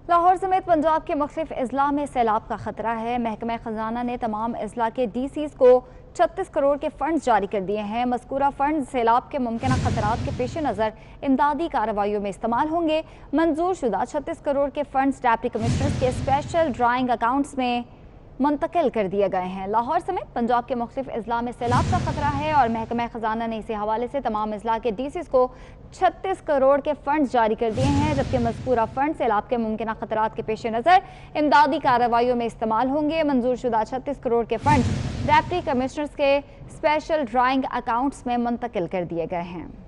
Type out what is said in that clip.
लाहौर समेत पंजाब के मुख्तलिफ अजला में सैलाब का खतरा है। महकमा खजाना ने तमाम अजला के DCs को 36 करोड़ के फंड जारी कर दिए हैं। मज़कूरा फंड सैलाब के मुमकिन खतरात के पेश नज़र इमदादी कार्रवाइयों में इस्तेमाल होंगे। मंजूर शुदा 36 करोड़ के फंड्स डिप्टी कमिश्नर्स के स्पेशल ड्राइंग अकाउंट्स में मुंतकिल कर दिए गए हैं। लाहौर समेत पंजाब के मुख्तलिफ अजला में सैलाब का खतरा है और महकमा खजाना ने इसी हवाले से तमाम अजला के DCs को 36 करोड़ के फंड जारी कर दिए हैं, जबकि मज़कूरा फंड सैलाब के मुमकिन खतरात के पेश नज़र इमदादी कार्रवाइयों में इस्तेमाल होंगे। मंजूर शुदा 36 करोड़ के फंड डिप्टी कमिश्नर्स के स्पेशल ड्राइंग अकाउंट्स में मुंतकिल कर दिए गए हैं।